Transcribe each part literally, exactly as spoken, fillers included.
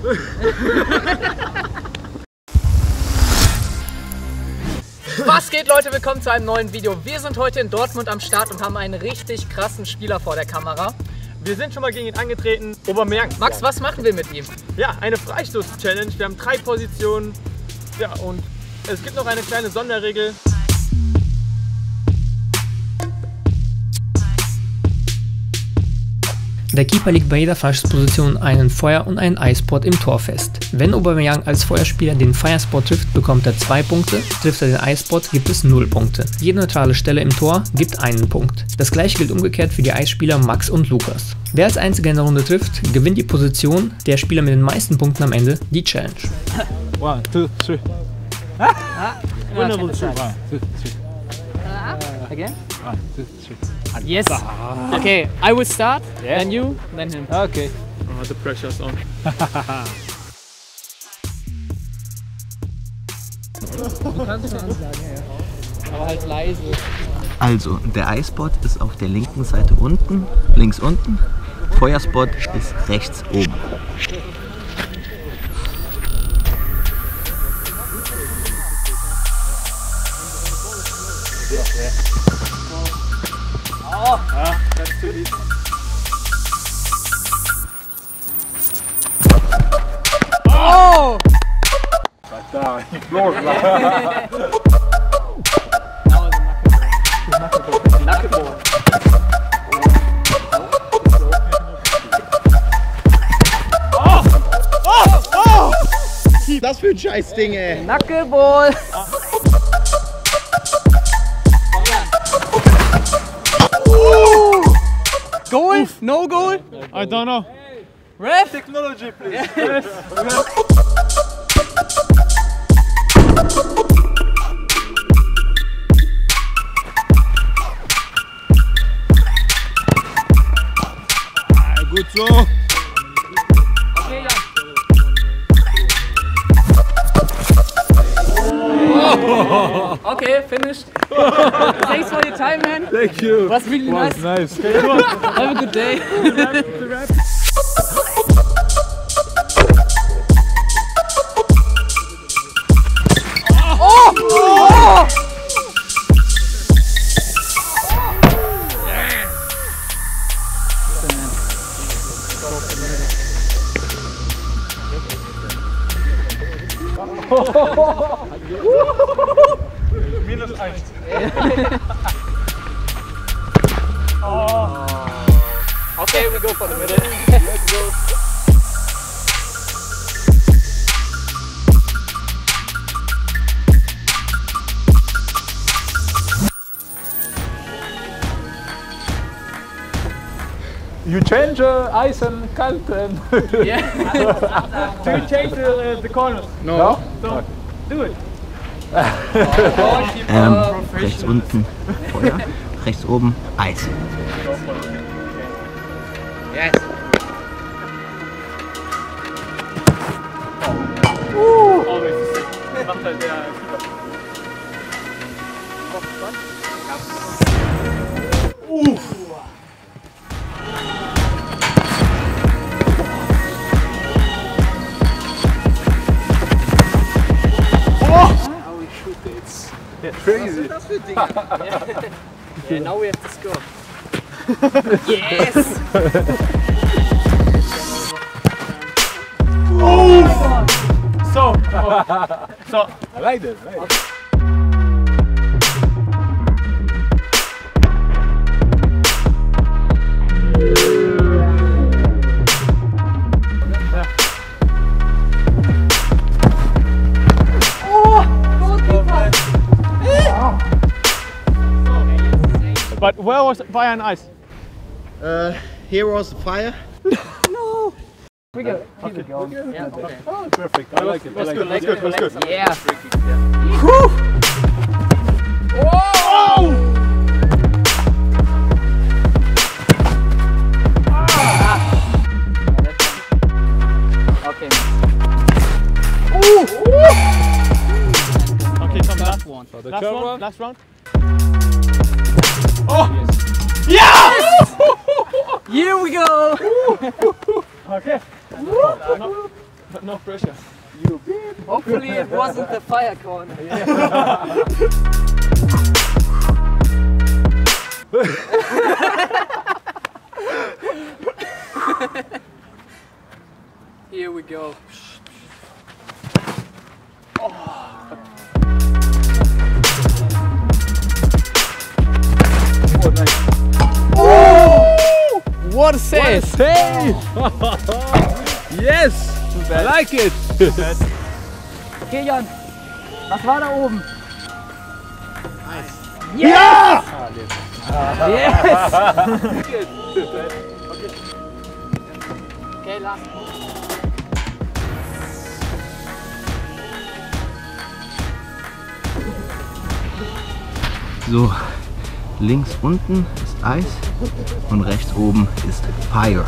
Was geht, Leute? Willkommen zu einem neuen Video. Wir sind heute in Dortmund am Start und haben einen richtig krassen Spieler vor der Kamera. Wir sind schon mal gegen ihn angetreten, Aubameyang. Max, was machen wir mit ihm? Ja, eine Freistoß-Challenge. Wir haben drei Positionen. Ja, und es gibt noch eine kleine Sonderregel. Der Keeper legt bei jeder Freistoßposition einen Feuer- und einen Eisspot im Tor fest. Wenn Aubameyang als Feuerspieler den Firespot trifft, bekommt er zwei Punkte, trifft er den Eisspot, gibt es null Punkte. Jede neutrale Stelle im Tor gibt einen Punkt. Das gleiche gilt umgekehrt für die Eisspieler Max und Lukas. Wer als einziger in der Runde trifft, gewinnt die Position, der Spieler mit den meisten Punkten am Ende die Challenge. One, two, three. Ah, One, two, three. Again? One, two, three. Yes. Okay, I will start, Yeah. then you, then him. Okay. Oh, the pressure's on. Du kannst schon ansagen, ja. Aber halt leise. Also, der Eisspot ist auf der linken Seite unten, links unten. Feuerspot ist rechts oben. Oh, ja, that's too easy. Oh! Da, los. Nackenbohr. Das für ein Scheißding, ey! Nackenbohr. Goal? No goal? I don't know. Ref? Technology, please. Yes. Gut so. Okay, ja. Okay, finished. Thanks for your time, man. Thank you. Was really nice. Nice. Have a good day. Oh! Oh! Minus eins. Okay, we go for the middle. Let's go. You change uh, ice and kalt and... Yeah. Do you change the, uh, the corners? No? So, do it. Ähm, rechts unten Feuer, rechts oben Eis. Yes. Oh, das macht halt der Keeper. Uff. Crazy. Yeah, now we have to score. Yes! Oh! So, oh. So, I like that. I like that. but where was fire and ice? Uh, here was the fire. No! We go. Keep Okay. it going. Yeah, okay. Oh, perfect. I like it. I like it. That's good, that's good. Yeah. Whew. Oh! Okay. Okay, come last one. So the Last third round. one. Last round. Oh! Yes! Here we go! Okay. But no pressure. Hopefully it wasn't the fire cone. Here we go. What a save! Save! Yes! I like it! Okay, Jan. Was war da oben? Ja! Yes! Okay, last. So, links unten ist Eis und rechts oben ist Fire.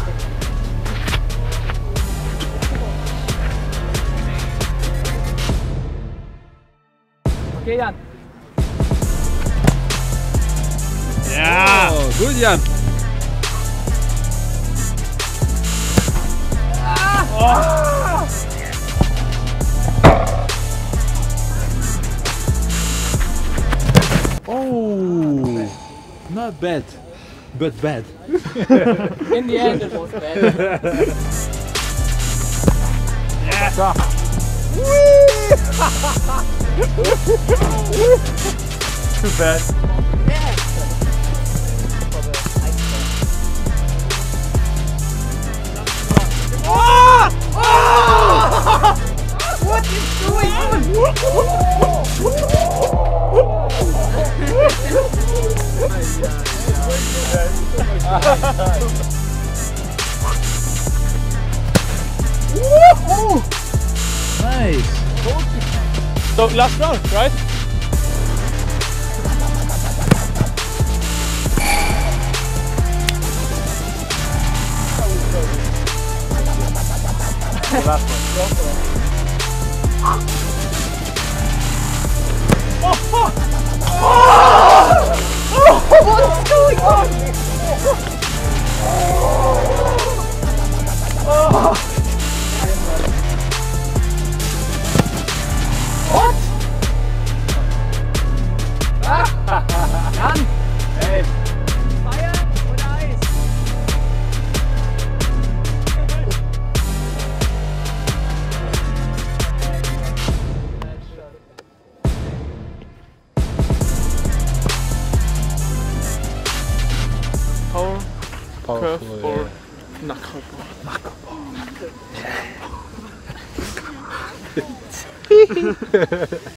Okay, Jan. Ja! Oh, gut, Jan! Oh! Not bad, but bad. In the end it was bad. Ja! Too bad. What is going Nice! So last round, right? What's going on? What? Jan! Hey. Feuer oder Eis? Power, curve or knuckleball. Knuckleball.